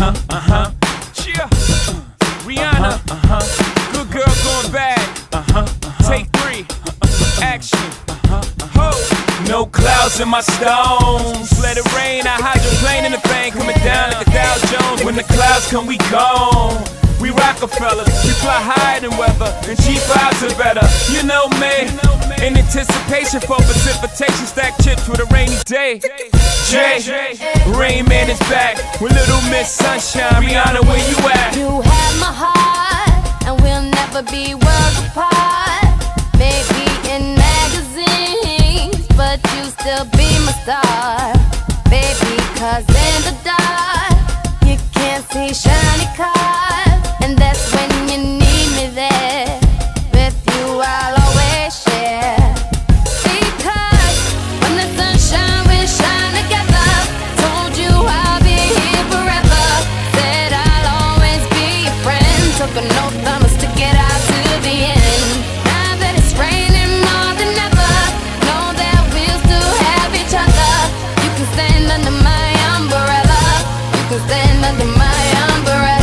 Yeah. Rihanna. Good girl going bad. Take 3. Action. Ho. No clouds in my stones. Let it rain. I hydroplane in the thing coming down like a Dow Jones. When the clouds come, we gone. We Rockefellers, we fly higher than weather, and G5s are better. You know me, in anticipation for precipitation, stack chips with a rainy day. Jay, Rain Man is back with Little Miss Sunshine. Rihanna, where you at? You have my heart, and we'll never be worlds apart. Maybe in magazines, but you still be my star. Baby, 'cause in the dark, you can't see shiny cars. And that's when you need me there. With you I'll always share. Because when the sunshine will shine together. Told you I'll be here forever. Said I'll always be your friend. Took an oath I'ma stick it out to the end. Now that it's raining more than ever, know that we'll still have each other. You can stand under my umbrella. You can stand under my umbrella.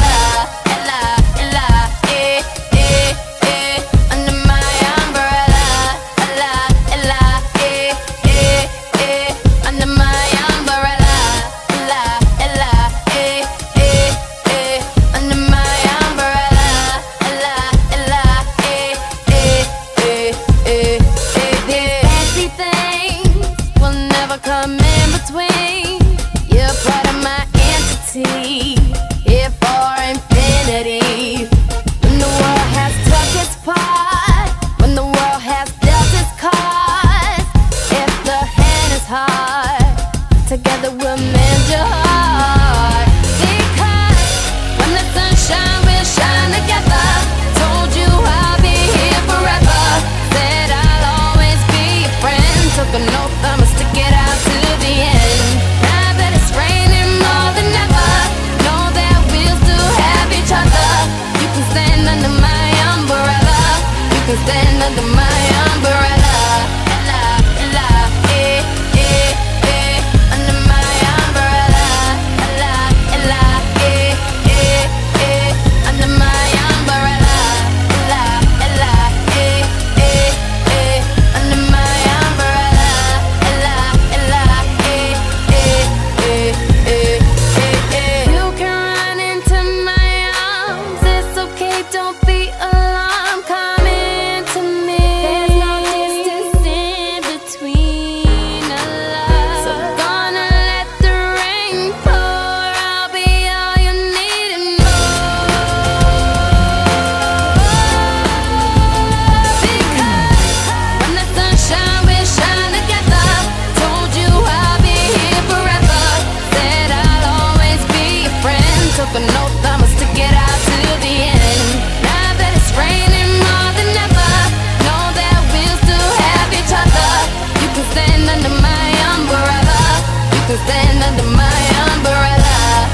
Come in between, you're part of my entity, here for infinity. When the world has took its part, when the world has dealt its cards, if the hand is hard, together we'll mend your heart. Because when the sunshine will shine together, told you I'll be here forever. Said I'll always be your friend. Took an oath I'ma stick it out to the end. Now that it's raining more than ever, know that we'll still have each other. You can stand under my umbrella. You can stand under my umbrella. Ella, ella, under my umbrella. Ella, ella, under my umbrella. Ella, ella, under my umbrella. You can run into my arms, it's okay, don't be alarmed. Come into me, there's no distance in between us. So gonna let the rain pour, I'll be all you need and more. Because when the sunshine will shine together, told you I'll be here forever. Said I'll always be your friend. Took an oath I'ma stick it out to the end. Now that it's raining more than ever, know that we'll still have each other. You can stand under my umbrella. You can stand under my umbrella.